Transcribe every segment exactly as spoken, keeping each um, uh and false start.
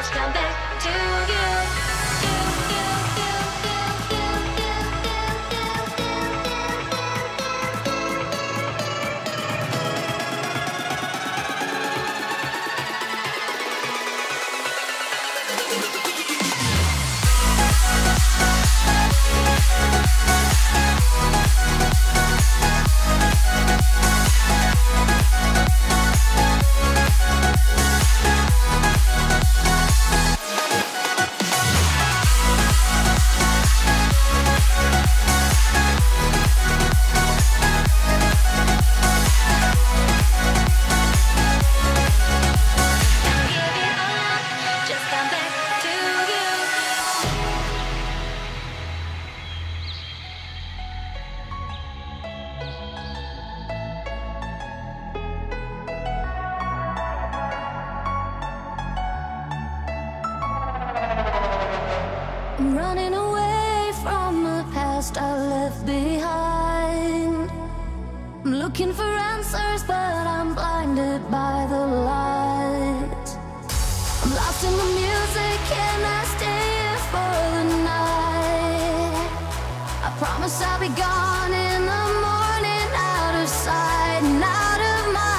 just come back to you. I'm running away from the past I left behind. I'm looking for answers, but I'm blinded by the light. I'm lost in the music, and I stay here for the night. I promise I'll be gone in the morning, out of sight and out of mind.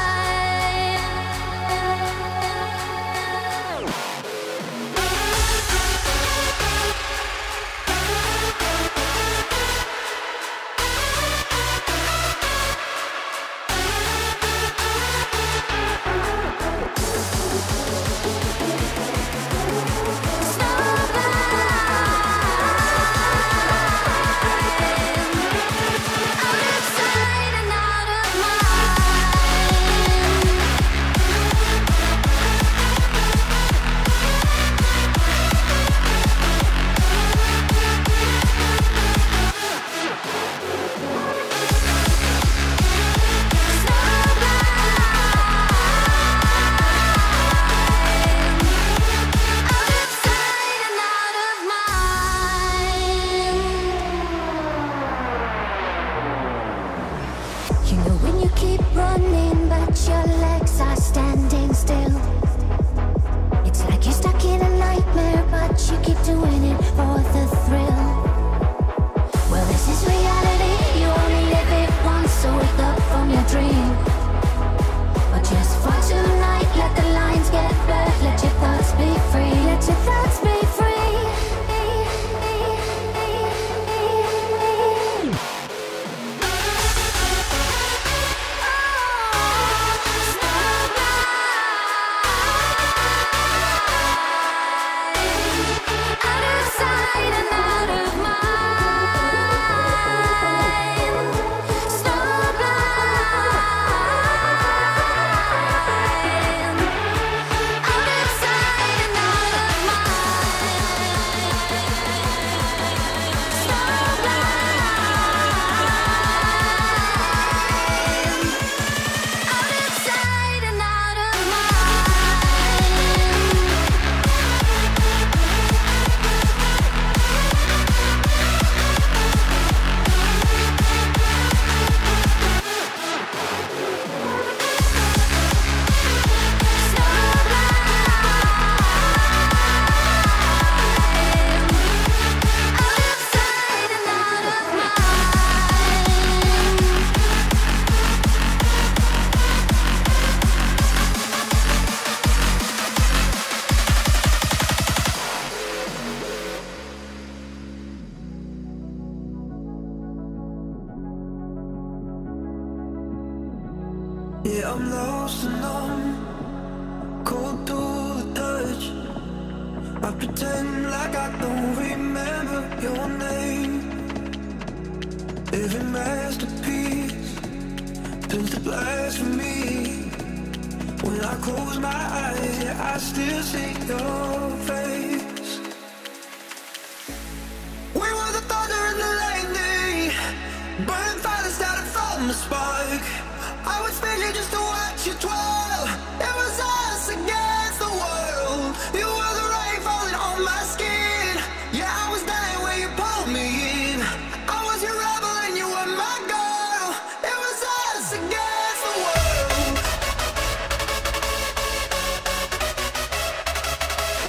Yeah, I'm lost and numb, cold to the touch. I pretend like I don't remember your name. Every masterpiece turns to blasphemy. When I close my eyes, yeah, I still see your face. We were the thunder and the lightning, burning fire that started from the spark. I would spend you just to watch you twirl. It was us against the world. You were the rain falling on my skin. Yeah, I was dying when you pulled me in. I was your rebel and you were my girl. It was us against the world.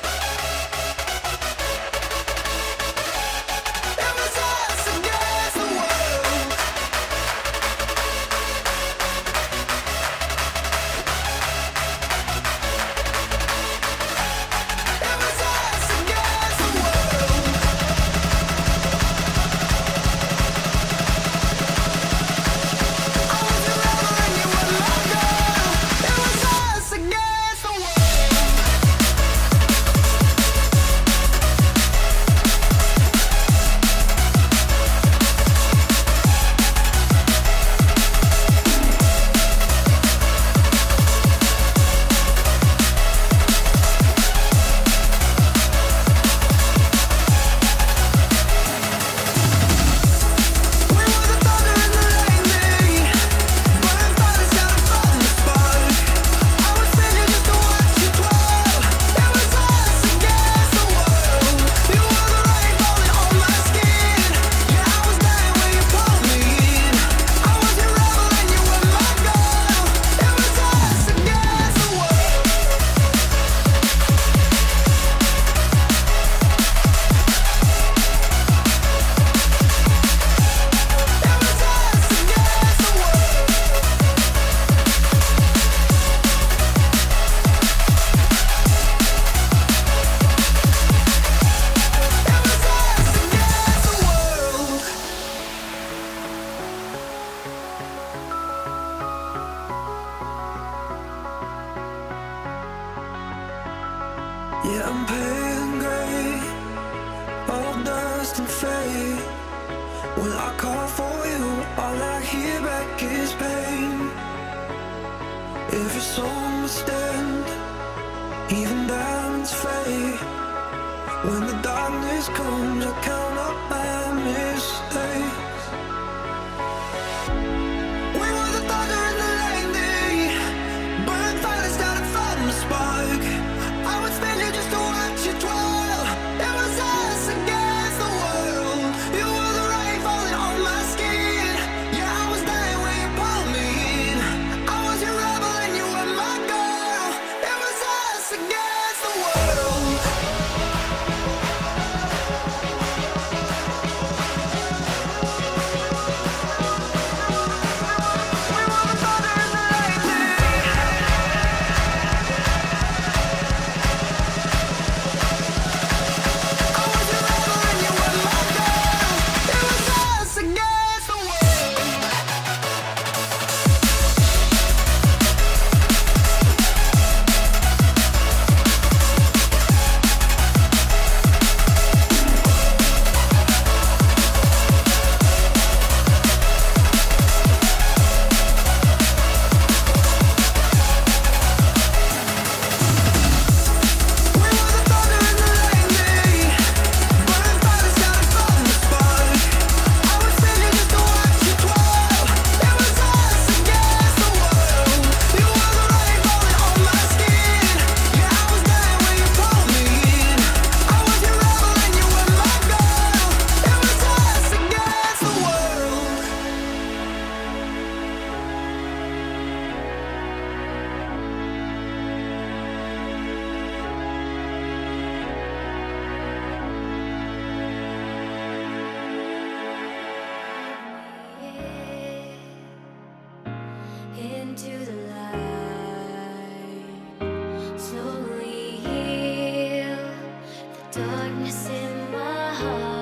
Yeah, I'm pale gray, all dust and fade. When I call for you, all I hear back is pain. Every song must stand, even diamonds fade. When the darkness comes, I count up my mistakes. We were the thunder and the lightning, burn fire started from the spark. I would spend you just to watch you twirl. It was us against the world. You were the rain falling on my skin. Yeah, I was dying when you pulled me in. I was your rebel and you were my girl. It was us against the world. We were the thunder and the lightning. I was your rebel and you were my girl. It was us against the world. We were the thunder and the lightning, burn fire started from the spark. I would spend you just to watch you twirl. It was us against the world. You were the rain falling on my skin. Yeah, I was dying when you pulled me in. I was your rebel and you were my girl. It was us against the world. Into the light, slowly heal the darkness in my heart.